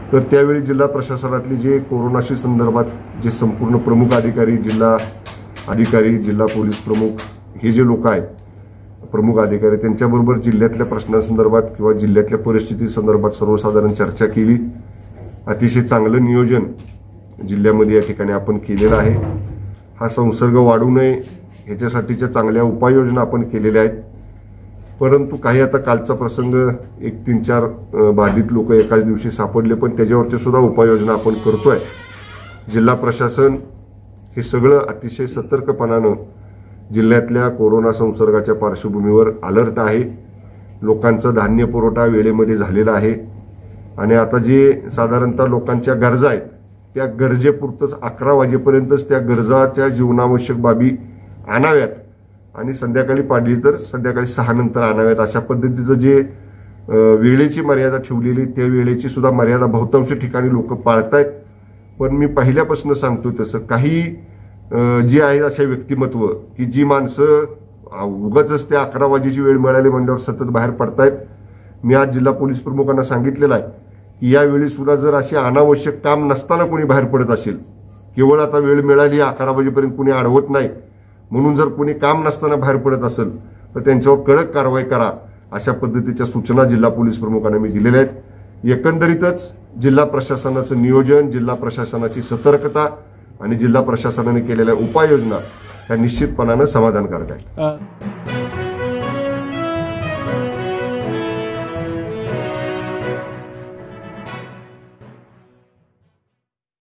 तर त्यावेळी जिल्हा प्रशासनातले जे कोरोनाशी संदर्भात जे संपूर्ण प्रमुख अधिकारी, जिल्हा अधिकारी, जिल्हा पोलीस प्रमुख हे जे लोक आहेत, प्रमुख अधिकारी, त्यांच्याबरोबर जिल्ह्यातल्या प्रश्नांसंदर्भात किंवा जिल्ह्यातल्या परिस्थिती संदर्भात सर्वसाधारण चर्चा केली। अतिशय चांगलं नियोजन जिल्ह्यामध्ये या ठिकाणी आपण केलेलं आहे। हा संसर्ग वाढू नये ह्याच्यासाठीच्या चांगल्या उपाययोजना आपण केलेल्या आहेत। परंतु काही आता कालचा प्रसंग एक 3-4 बाधित लोक एकाच दिवशी सापडले, पण त्याच्यावरच्या सुद्धा उपाययोजना आपण करतोय। जिल्हा प्रशासन हे सगळं अतिशय सतर्कपणानं जिल्ह्यातल्या कोरोना संसर्गाच्या पार्श्वभूमीवर अलर्ट आहे। लोकांचा धान्य पुरवठा वेळेमध्ये झालेला आहे आणि आता जे साधारणतः लोकांच्या गरजा आहेत त्या गरजेपुरतच 11 वाजेपर्यंतच त्या गरजाच्या जीवनावश्यक बाबी आणाव्यात आणि संध्याकाळी पाडली तर संध्याकाळी 6 नंतर आणाव्यात, अशा पद्धतीचं जे वेळेची मर्यादा ठेवलेली त्या वेळेची सुद्धा मर्यादा बहुतांश ठिकाणी लोक पाळतायत। पण मी पहिल्यापासून सांगतो तसं काही जी आहेत अशा व्यक्तिमत्व की जी माणसं उगाच त्या 11 वाजेची वेळ मिळाली म्हणल्यावर सतत बाहेर पडतायत। मी आज जिल्हा पोलीस प्रमुखांना सांगितलेलं आहे की यावेळी सुद्धा जर अशी अनावश्यक काम नसताना कोणी बाहेर पडत असेल, केवळ आता वेळ मिळाली 11 वाजेपर्यंत कोणी अडवत नाही म्हणून जर कोणी काम नसताना बाहेर पडत असेल तर त्यांच्यावर कडक कारवाई करा, अशा पद्धतीच्या सूचना जिल्हा पोलीस प्रमुखांना मी दिलेल्या आहेत। एकंदरीतच जिल्हा प्रशासनाचं नियोजन, जिल्हा प्रशासनाची सतर्कता आणि जिल्हा प्रशासनाने केलेल्या उपाययोजना या निश्चितपणाने समाधानकारक आहेत।